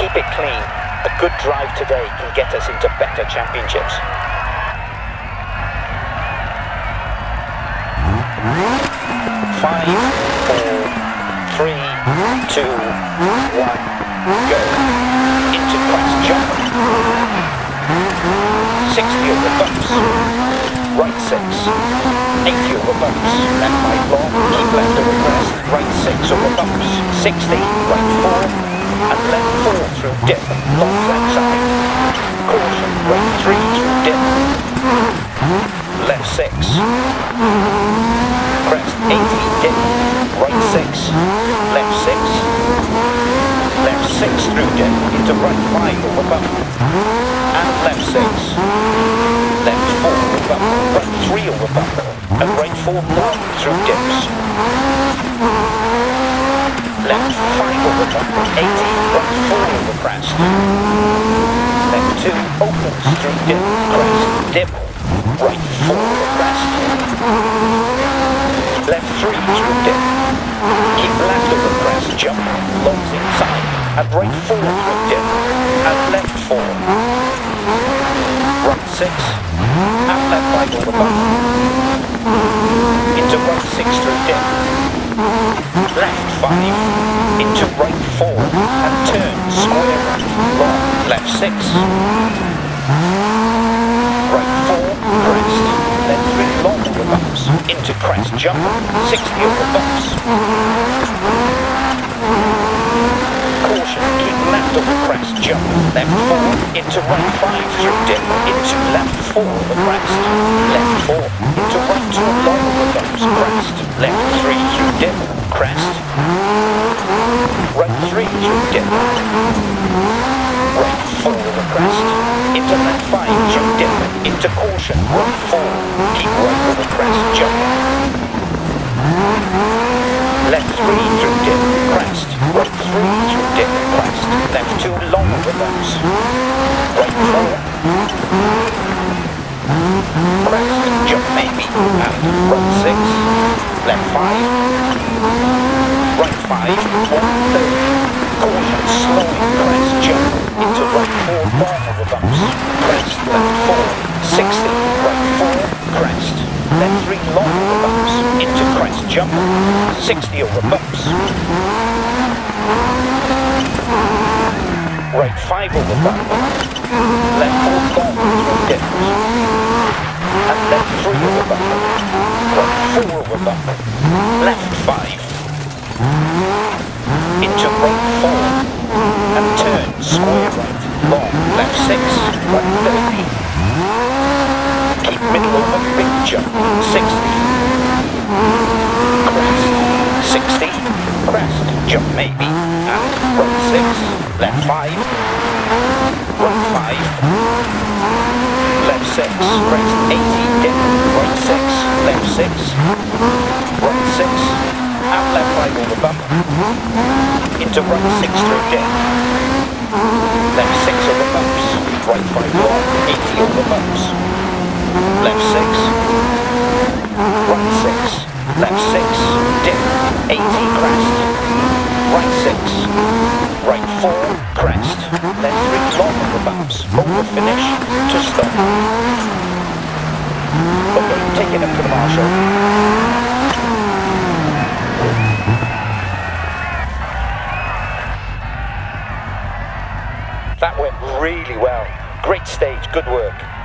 keep it clean. A good drive today can get us into better championships. Five, 4, 3, 2, 1, go. Into crest jump. 60 over bumps. Right 6. 80 over bumps. Left 5 long. Keep left over crest. Right 6 over bumps. 60. Right 4. And left 4 through dip. Long left side. Caution. Right 3 through dip. Left 6. Crest 80 dip. Right 6. Left 6. Left 6 through dip. Into right 5 over bump. And left 6. Left 4 over bump. Right 3 over bump. And right 4 long through dips. Left 5 over bump. 80. Right 4 over crest. Left 2 opens through dip. Crest. Dip. Right 4 over crest. Left 3 through dip. Keep left over crest, jump, longs inside, and right 4 through dip, and left 4. Right 6, and left 5 over bump. Into right 6 through dip. Left 5, into right 4, and turn, square right, long, left 6. Right 4, crest, left 3 long over bumps, into crest jump, 60 over bumps. Caution, keep left over crest jump, left 4, into right 5 through dip, into left 4 over crest, left 4, into right 2 long over bumps, crest, left 3 through dip, crest, right 3 through dip, right 4 over crest, into left 5 through dip, into caution, right 4, keep right over crest, jump. Left 3 through dip, crest, right 3 through dip, crest, left 2 long over bumps, right 4, crest, jump maybe, and right 6, left 5, right 5, 130, caution, slowing, crest, jump, into right 4 long over bumps, crest, left 4, 60, right 4, crest, left 3 long over bumps, into crest, jump, 60 over bumps, right 5 over bump, left 4 long through dip, and left 3 over bump, right 4 over bump, left 5, into right 4, and turn, square right, long, left 6, right 30, keep middle over big jump, 60, crest, 60, crest, jump maybe, and right 6, left 5, right 5, left 6, crest 80, dip, right 6, left 6, right 6, and left 5 over bump, into right 6 through dip, left 6 over bumps, right 5 long, 80 over bumps, left 6, right 6, left 6, dip, 80 crest, right 6, right 4, crest, left 3 long over bumps, over finish, to stop. Okay, take it up to the marshal. That went really well. Great stage, good work.